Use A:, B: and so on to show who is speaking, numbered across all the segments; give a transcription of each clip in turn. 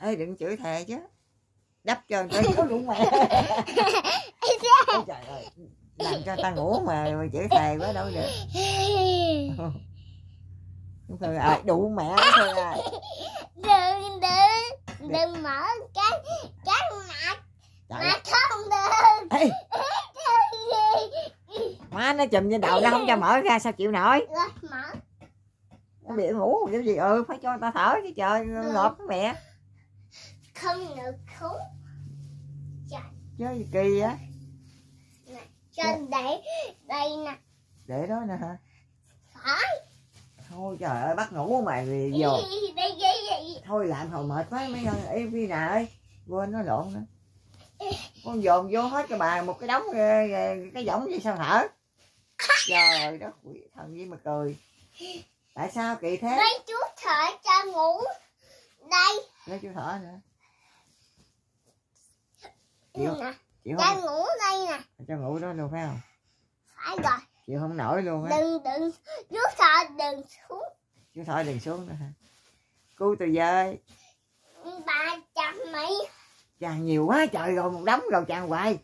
A: Ê đừng chửi thề chứ. Đắp cho người ta đủ mẹ. Ôi trời ơi, làm cho ta ngủ mà chửi thề quá đâu được. Thôi à, đủ mẹ thôi à.
B: Đừng mở cái mặt không được.
A: Ê, má nó chùm trên đầu nó không cho mở ra sao chịu nổi.
B: Mở.
A: Nó bị ngủ cái gì phải cho người ta thở chứ trời ngọt mẹ.
B: Không được khốn.
A: Chơi gì kỳ á.
B: Cho để đây nè.
A: Để đó nè hả?
B: Phải.
A: Thôi trời ơi bắt ngủ mà vì vô. Thôi làm hồi mệt quá mấy người em phi nè ơi. Quên nó lộn nữa. Con dồn vô hết cho bà một cái đống cái võng gì sao thở. Trời đất quỷ thần gì mà cười. Tại sao kỳ thế?
B: Mấy chú thở cho ngủ. Đây.
A: Lấy chú thở nữa.
B: Chịu cho ngủ đây nè.
A: Cho ngủ đó luôn phải không?
B: Phải rồi.
A: Chịu không nổi luôn á.
B: Đừng chú thở đừng xuống.
A: Chú thở đừng xuống nữa hả? Cứu tôi với.
B: 300 mấy.
A: Chàng nhiều quá trời rồi một đống rồi chàng hoài.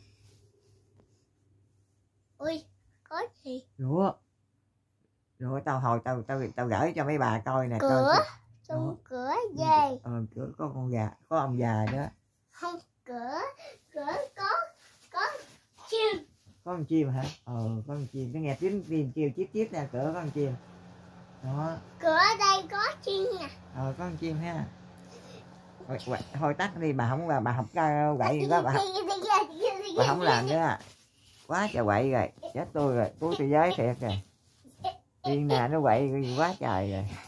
B: Ui có gì?
A: Rồi tao hồi tao gửi cho mấy bà coi nè.
B: Cửa. Trong cửa về.
A: Cửa có con gà, có ông già đó.
B: Không cửa có chim.
A: Có con chim hả? Có con chim. Nó nghe tiếng kêu chít chít nè, cửa có con chim. Đó.
B: Cửa đây có chim nè.
A: Có con chim ha. Thôi tắt đi bà không bà học quậy quá bà không làm nữa. Quá trời quậy rồi, chết tôi rồi, cứu tôi giới thiệt rồi. Tiên nè nó quậy quá trời rồi.